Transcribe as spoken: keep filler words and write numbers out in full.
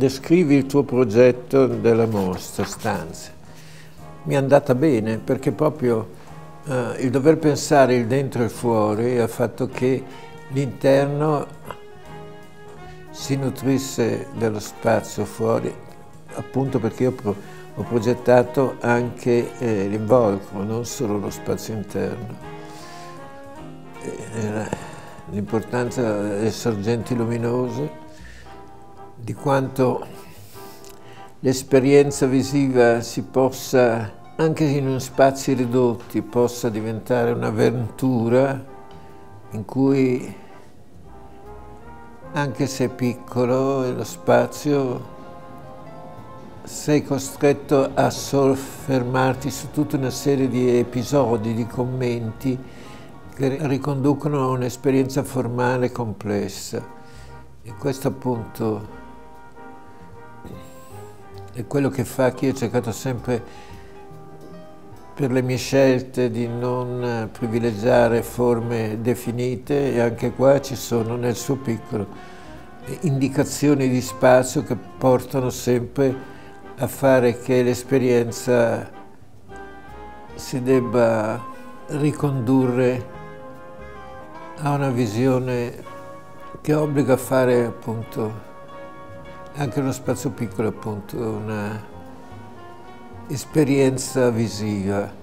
descrivi il tuo progetto della mostra Stanze. Mi è andata bene perché proprio eh, il dover pensare il dentro e il fuori ha fatto che l'interno si nutrisse dello spazio fuori, appunto perché io pro, ho progettato anche eh, l'involucro, non solo lo spazio interno. L'importanza delle sorgenti luminose, di quanto l'esperienza visiva si possa, anche in spazi ridotti, possa diventare un'avventura in cui, anche se è piccolo lo spazio, sei costretto a soffermarti su tutta una serie di episodi, di commenti che riconducono a un'esperienza formale complessa. E questo appunto è quello che fa che io ho cercato sempre, per le mie scelte, di non privilegiare forme definite, e anche qua ci sono nel suo piccolo indicazioni di spazio che portano sempre a fare che l'esperienza si debba ricondurre a una visione che obbliga a fare appunto anche uno spazio piccolo, appunto una esperienza visiva.